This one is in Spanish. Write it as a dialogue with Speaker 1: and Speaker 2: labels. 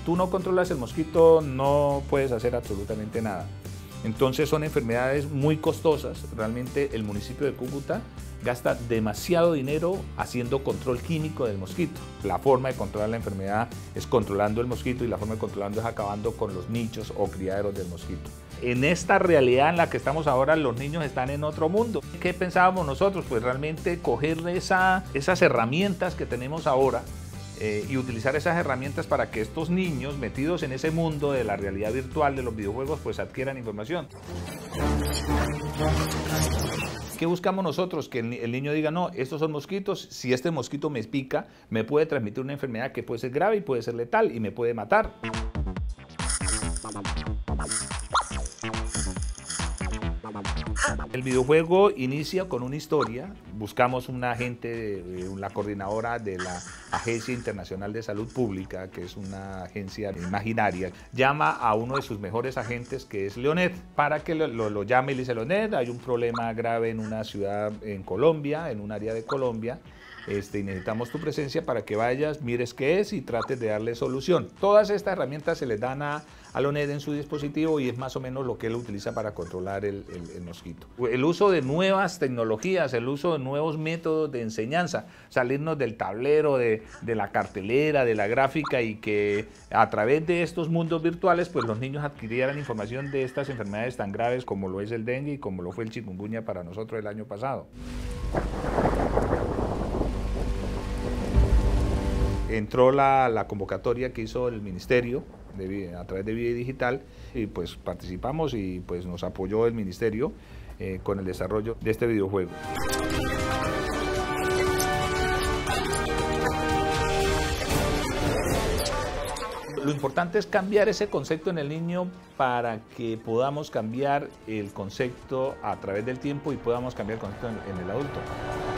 Speaker 1: tú no controlas el mosquito, no puedes hacer absolutamente nada. Entonces son enfermedades muy costosas. Realmente el municipio de Cúcuta gasta demasiado dinero haciendo control químico del mosquito. La forma de controlar la enfermedad es controlando el mosquito y la forma de controlarlo es acabando con los nichos o criaderos del mosquito. En esta realidad en la que estamos ahora, los niños están en otro mundo. ¿Qué pensábamos nosotros? Pues realmente cogerle esas herramientas que tenemos ahora y utilizar esas herramientas para que estos niños metidos en ese mundo de la realidad virtual de los videojuegos pues adquieran información. ¿Qué buscamos nosotros? Que el niño diga, no, estos son mosquitos, si este mosquito me pica, me puede transmitir una enfermedad que puede ser grave y puede ser letal y me puede matar. El videojuego inicia con una historia. Buscamos una agente, la coordinadora de la Agencia Internacional de Salud Pública, que es una agencia imaginaria, llama a uno de sus mejores agentes, que es Leoned, para que lo llame y le dice, Leoned, hay un problema grave en una ciudad en Colombia, en un área de Colombia, y necesitamos tu presencia para que vayas, mires qué es y trates de darle solución. Todas estas herramientas se les dan a Leoned en su dispositivo y es más o menos lo que él utiliza para controlar el mosquito. El uso de nuevas tecnologías, el uso de nuevos métodos de enseñanza, salirnos del tablero, de la cartelera, de la gráfica y que a través de estos mundos virtuales pues los niños adquirieran información de estas enfermedades tan graves como lo es el dengue y como lo fue el chikungunya para nosotros el año pasado. Entró la convocatoria que hizo el ministerio a través de Vida Digital y pues participamos y pues nos apoyó el ministerio con el desarrollo de este videojuego. Lo importante es cambiar ese concepto en el niño para que podamos cambiar el concepto a través del tiempo y podamos cambiar el concepto en el adulto.